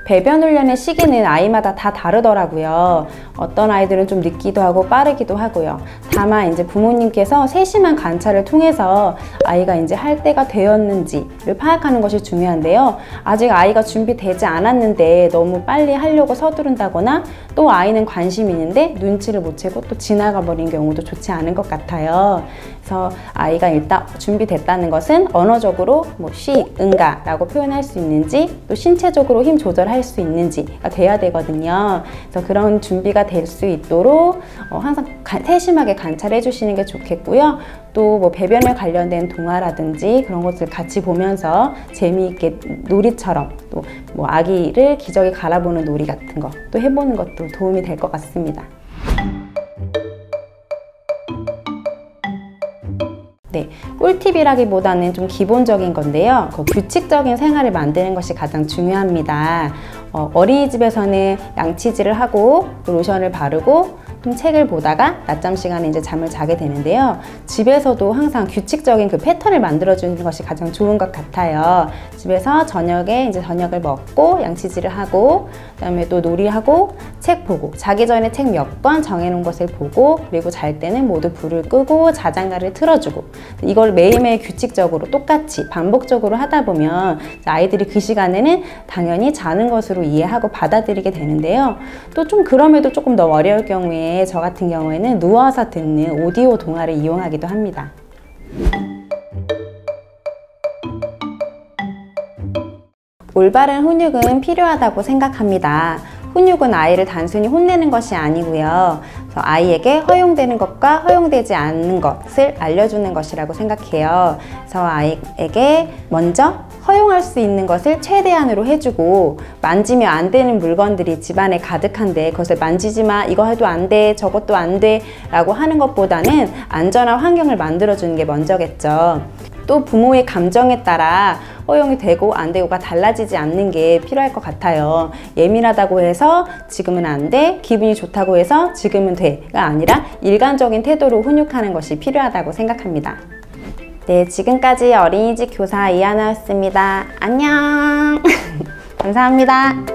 배변 훈련의 시기는 아이마다 다 다르더라고요. 어떤 아이들은 좀 늦기도 하고 빠르기도 하고요. 다만 이제 부모님께서 세심한 관찰을 통해서 아이가 이제 할 때가 되었는지를 파악하는 것이 중요한데요. 아직 아이가 준비되지 않았는데 너무 빨리 하려고 서두른다거나 또 아이는 관심이 있는데 눈치를 못 채고 또 지나가 버린 경우도 좋지 않은 것 같아요. 그래서 아이가 일단 준비됐다는 것은 언어적으로 뭐 시, 응가 라고 표현할 수 있는지 또 신체적으로 힘 조절할 수 있는지가 돼야 되거든요. 그래서 그런 준비가 될 수 있도록 항상 세심하게 관찰해 주시는 게 좋겠고요. 또 뭐 배변에 관련된 동화라든지 그런 것들 같이 보면서 재미있게 놀이처럼 또 뭐 아기를 기저귀 갈아보는 놀이 같은 거 또 해보는 것도 도움이 될 것 같습니다. 네, 꿀팁이라기보다는 좀 기본적인 건데요. 규칙적인 생활을 만드는 것이 가장 중요합니다. 어린이집에서는 양치질을 하고 로션을 바르고 좀 책을 보다가 낮잠 시간에 이제 잠을 자게 되는데요. 집에서도 항상 규칙적인 그 패턴을 만들어주는 것이 가장 좋은 것 같아요. 집에서 저녁에 이제 저녁을 먹고 양치질을 하고 그다음에 또 놀이하고 책 보고 자기 전에 책 몇 권 정해놓은 것을 보고 그리고 잘 때는 모두 불을 끄고 자장가를 틀어주고 이걸 매일매일 규칙적으로 똑같이 반복적으로 하다 보면 아이들이 그 시간에는 당연히 자는 것으로 이해하고 받아들이게 되는데요. 또 좀 그럼에도 조금 더 어려울 경우에 저 같은 경우에는 누워서 듣는 오디오 동화를 이용하기도 합니다. 올바른 훈육은 필요하다고 생각합니다. 훈육은 아이를 단순히 혼내는 것이 아니고요. 그래서 아이에게 허용되는 것과 허용되지 않는 것을 알려주는 것이라고 생각해요. 그래서 아이에게 먼저 허용할 수 있는 것을 최대한으로 해주고 만지면 안 되는 물건들이 집안에 가득한데 그것을 만지지 마, 이거 해도 안 돼, 저것도 안 돼 라고 하는 것보다는 안전한 환경을 만들어주는 게 먼저겠죠. 또 부모의 감정에 따라 허용이 되고 안 되고가 달라지지 않는 게 필요할 것 같아요. 예민하다고 해서 지금은 안 돼, 기분이 좋다고 해서 지금은 돼가 아니라 일관적인 태도로 훈육하는 것이 필요하다고 생각합니다. 네, 지금까지 어린이집 교사 이하나였습니다. 안녕! 감사합니다.